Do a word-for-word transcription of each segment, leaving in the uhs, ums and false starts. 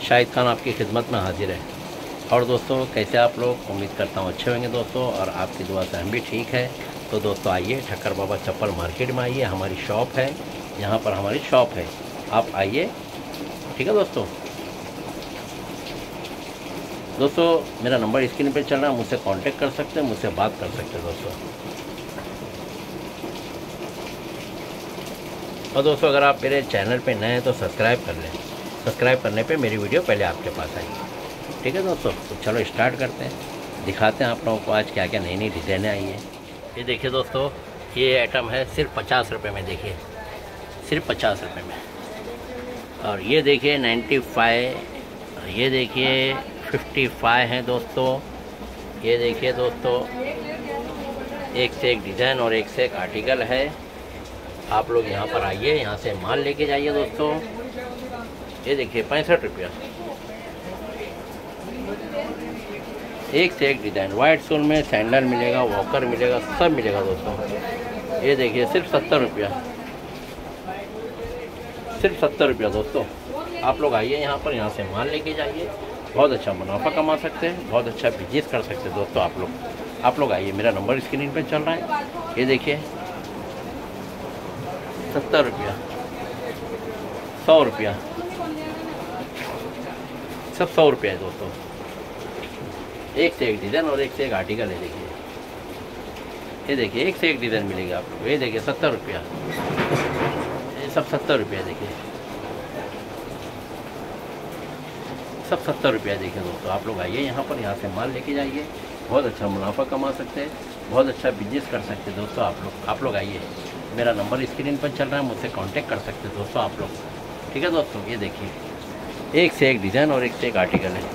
शाहिद खान आपकी खिदमत में हाजिर है। और दोस्तों कैसे आप लोग, उम्मीद करता हूँ अच्छे होंगे दोस्तों, और आपकी दुआ से हम भी ठीक है। तो दोस्तों आइए ठक्कर बाबा चप्पल मार्केट में आइए, हमारी शॉप है, यहाँ पर हमारी शॉप है, आप आइए, ठीक है दोस्तों। दोस्तों मेरा नंबर स्क्रीन पे चल रहा है, मुझसे कांटेक्ट कर सकते हैं, मुझसे बात कर सकते हैं दोस्तों। और दोस्तों अगर आप मेरे चैनल पे नए हैं तो सब्सक्राइब कर लें, सब्सक्राइब करने पे मेरी वीडियो पहले आपके पास आएगी, ठीक है दोस्तों। तो चलो स्टार्ट करते हैं, दिखाते हैं आप लोगों को आज क्या क्या नई नई डिज़ाइनें आई हैं। ये देखिए दोस्तों, ये आइटम है सिर्फ पचास रुपये में, देखिए सिर्फ पचास रुपये में। और ये देखिए नाइन्टी फाइव, ये देखिए फिफ्टी फाइव है दोस्तों। ये देखिए दोस्तों, एक से एक डिज़ाइन और एक से एक आर्टिकल है। आप लोग यहाँ पर आइए, यहाँ से माल लेके जाइए दोस्तों। ये देखिए पैंसठ रुपया, एक से एक डिज़ाइन, वाइट सोल में सैंडल मिलेगा, वॉकर मिलेगा, सब मिलेगा दोस्तों। ये देखिए सिर्फ सत्तर रुपया, सिर्फ सत्तर रुपया दोस्तों। आप लोग आइए यहाँ पर, यहाँ से माल लेके जाइए, बहुत अच्छा मुनाफा कमा सकते हैं, बहुत अच्छा बिजनेस कर सकते हैं दोस्तों। आप लोग आप लोग आइए, मेरा नंबर स्क्रीन पर चल रहा है। ये देखिए सत्तर रुपया, सौ रुपया, सब सौ रुपया है दोस्तों। एक से एक डिज़ाइन और एक से एक आर्टिकल है। देखिए ये देखिए एक से एक डिज़ाइन मिलेगी आप लोग। ये देखिए सत्तर रुपया, ये सब सत्तर रुपया, देखिए सब सत्तर रुपया। देखिए दोस्तों आप लोग आइए यहाँ पर, यहाँ से माल लेके जाइए, बहुत अच्छा मुनाफा कमा सकते हैं, बहुत अच्छा बिजनेस कर सकते हैं दोस्तों। आप लोग आप लोग आइए, मेरा नंबर स्क्रीन पर चल रहा है, मुझसे कांटेक्ट कर सकते हैं दोस्तों आप लोग, ठीक है दोस्तों। ये देखिए एक से एक डिज़ाइन और एक से एक आर्टिकल है।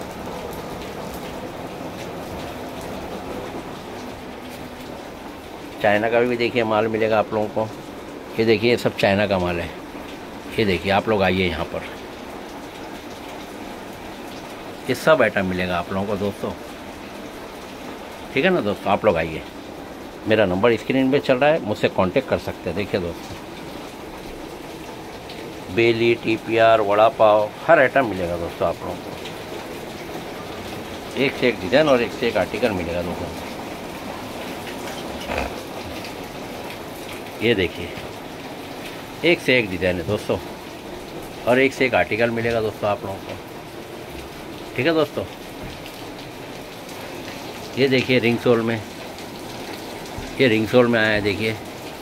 चाइना का भी देखिए माल मिलेगा आप लोगों को। ये देखिए ये सब चाइना का माल है। ये देखिए आप लोग आइए यहाँ पर, ये सब आइटम मिलेगा आप लोगों को दोस्तों, ठीक है ना दोस्तों। आप लोग आइए, मेरा नंबर स्क्रीन पे चल रहा है, मुझसे कांटेक्ट कर सकते हैं। देखिए दोस्तों, बेली, टीपीआर, वड़ा पाव, हर आइटम मिलेगा दोस्तों आप लोगों को। एक से एक डिज़ाइन और एक से एक आर्टिकल मिलेगा दोस्तों। ये देखिए एक से एक डिज़ाइन है दोस्तों, और एक से एक आर्टिकल मिलेगा दोस्तों आप लोगों को, ठीक है दोस्तों। ये देखिए रिंग सोल में, ये रिंग सोल में आया है, देखिए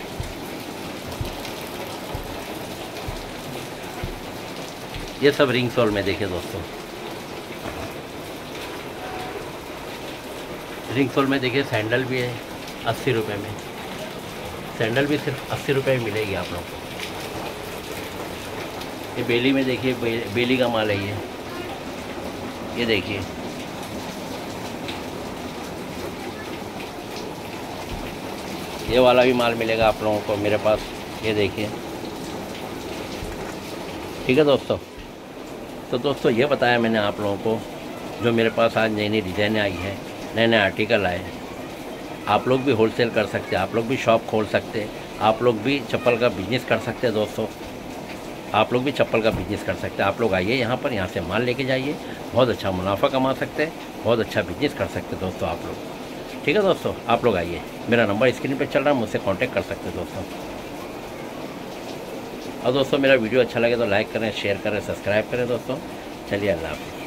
ये सब रिंग सोल में। देखिए दोस्तों रिंग सोल में देखिए सैंडल भी है अस्सी रुपये में, सैंडल भी सिर्फ अस्सी रुपये में मिलेगी आप लोगों को। ये बेली में देखिए, बे, बेली का माल है ये ये देखिए ये वाला भी माल मिलेगा आप लोगों को मेरे पास। ये देखिए, ठीक है दोस्तों। तो दोस्तों ये बताया मैंने आप लोगों को, जो मेरे पास आज नई नई डिज़ाइनें आई हैं, नए नए आर्टिकल आए हैं। आप लोग भी होलसेल कर सकते हैं, आप लोग भी शॉप खोल सकते हैं, आप लोग भी चप्पल का बिजनेस कर सकते हैं दोस्तों। आप लोग भी चप्पल का बिजनेस कर सकते हैं। आप लोग आइए यहाँ पर, यहाँ से माल लेके जाइए, बहुत अच्छा मुनाफा कमा सकते हैं, बहुत अच्छा बिजनेस कर सकते हैं दोस्तों आप लोग, ठीक है दोस्तों। आप लोग आइए, मेरा नंबर स्क्रीन पे चल रहा है, मुझसे कांटेक्ट कर सकते हैं दोस्तों। और दोस्तों मेरा वीडियो अच्छा लगे तो लाइक करें, शेयर करें, सब्सक्राइब करें दोस्तों। चलिए अल्लाह हाफ़िज़।